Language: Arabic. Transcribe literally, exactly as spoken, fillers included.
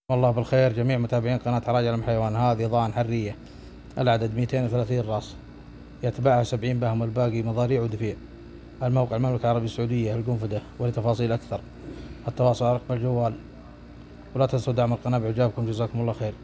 والله بالخير جميع متابعين قناة حراج علم حيوان. هذه ضان حرية العدد مئتين وثلاثين راس، يتبعها سبعين بهم والباقي مضاريع ودفيع. الموقع المملكة العربية السعودية القنفذة. ولتفاصيل أكثر التواصل على رقم الجوال. ولا تنسوا دعم القناة بإعجابكم، جزاكم الله خير.